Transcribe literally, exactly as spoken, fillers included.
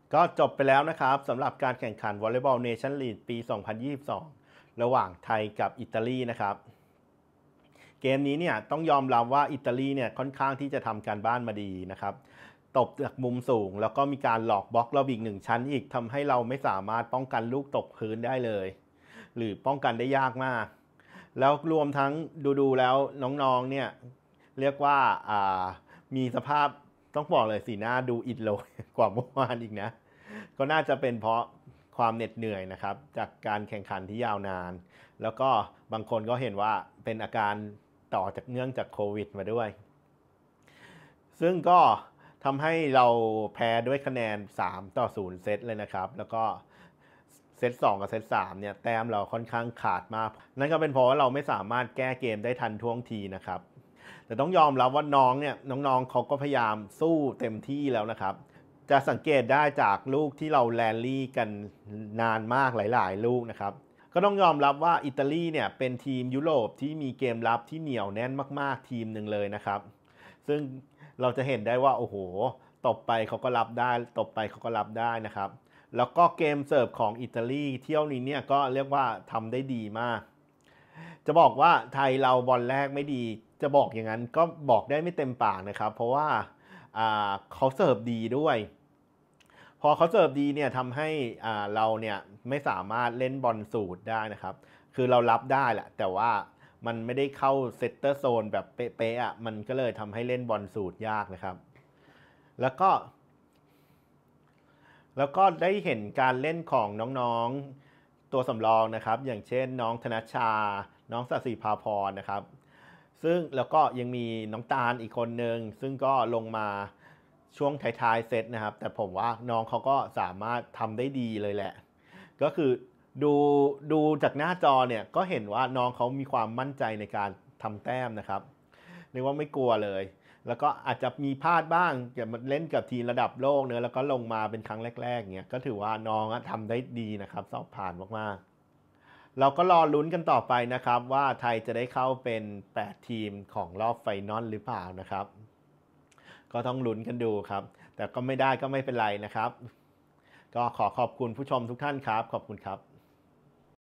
ก็จบไปแล้วนะครับสำหรับการแข่งขันวอลเลย์บอลเนชั่นลีกปี สองพันยี่สิบสอง ระหว่างไทยกับอิตาลีนะครับเกมนี้เนี่ยต้องยอมรับว่าอิตาลีเนี่ยค่อนข้างที่จะทำการบ้านมาดีนะครับตบจากมุมสูงแล้วก็มีการหลอกบล็อกเราอีกหนึ่งชั้นอีกทำให้เราไม่สามารถป้องกันลูกตกพื้นได้เลยหรือป้องกันได้ยากมากแล้วรวมทั้งดูๆแล้วน้องๆเนี่ยเรียกว่ามีสภาพต้องบอกเลยสีหน้าดูอิดโรยกว่าเมื่อวานอีกนะก็น่าจะเป็นเพราะความเหน็ดเหนื่อยนะครับจากการแข่งขันที่ยาวนานแล้วก็บางคนก็เห็นว่าเป็นอาการต่อจากเนื่องจากโควิดมาด้วยซึ่งก็ทำให้เราแพ้ด้วยคะแนนสามต่อศูนย์เซตเลยนะครับแล้วก็เซตสองกับเซตสามเนี่ยแต้มเราค่อนข้างขาดมากนั่นก็เป็นเพราะว่าเราไม่สามารถแก้เกมได้ทันท่วงทีนะครับแต่ต้องยอมรับว่าน้องเนี่ยน้องๆเขาก็พยายามสู้เต็มที่แล้วนะครับจะสังเกตได้จากลูกที่เราแรลลี่กันนานมากหลายๆลูกนะครับก็ต้องยอมรับว่าอิตาลีเนี่ยเป็นทีมยุโรปที่มีเกมรับที่เหนียวแน่นมากๆทีมหนึ่งเลยนะครับซึ่งเราจะเห็นได้ว่าโอ้โหตบไปเขาก็รับได้ตบไปเขาก็รับได้นะครับแล้วก็เกมเสิร์ฟของอิตาลีเที่ยวนี้เนี่ยก็เรียกว่าทำได้ดีมากจะบอกว่าไทยเราบอลแรกไม่ดีจะบอกอย่างนั้นก็บอกได้ไม่เต็มปากนะครับเพราะว่าเขาเสิร์ฟดีด้วยพอเขาเสิร์ฟดีเนี่ยทำให้เราเนี่ยไม่สามารถเล่นบอลสูตรได้นะครับคือเรารับได้แหละแต่ว่ามันไม่ได้เข้าเซตเตอร์โซนแบบเป๊ะๆอ่ะมันก็เลยทำให้เล่นบอลสูตรยากนะครับแล้วก็แล้วก็ได้เห็นการเล่นของน้องๆตัวสำรองนะครับอย่างเช่นน้องธนชชาน้องสศิภาพรนะครับซึ่งแล้วก็ยังมีน้องตาลอีกคนนึงซึ่งก็ลงมาช่วงท้ายๆเซตนะครับแต่ผมว่าน้องเขาก็สามารถทำได้ดีเลยแหละก็คือดูดูจากหน้าจอเนี่ยก็เห็นว่าน้องเขามีความมั่นใจในการทำแต้มนะครับเรียกว่าไม่กลัวเลยแล้วก็อาจจะมีพลาดบ้างเกี่ยวกับเล่นกับทีมระดับโลกเนอะแล้วก็ลงมาเป็นครั้งแรกๆเนี่ยก็ถือว่าน้องทำได้ดีนะครับสอบผ่านมากๆเราก็รอลุ้นกันต่อไปนะครับว่าไทยจะได้เข้าเป็นแปดทีมของรอบไฟนอลหรือเปล่านะครับก็ต้องลุ้นกันดูครับแต่ก็ไม่ได้ก็ไม่เป็นไรนะครับก็ขอขอบคุณผู้ชมทุกท่านครับขอบคุณครับ